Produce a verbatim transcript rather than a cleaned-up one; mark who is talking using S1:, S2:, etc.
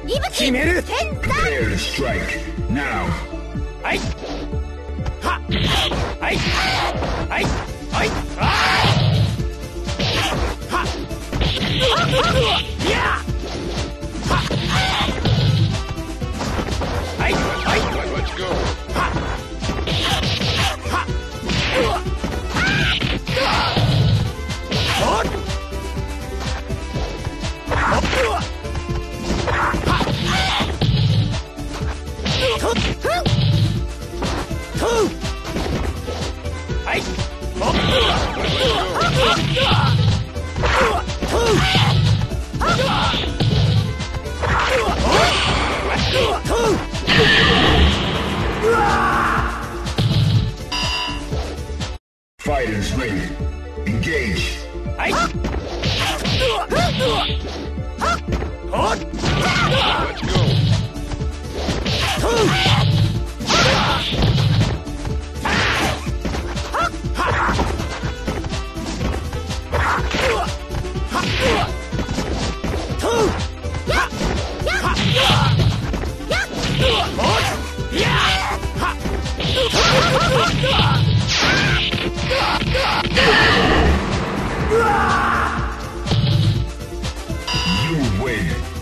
S1: 決める。
S2: Prepare to strike now.
S1: はいははいはいはいあーはっやははいはい
S2: Let's go.
S1: ははおっとっとはいおっ
S2: Fighters ready. Engage.
S1: はいおっ
S2: Let's go.
S1: うわ
S2: You win.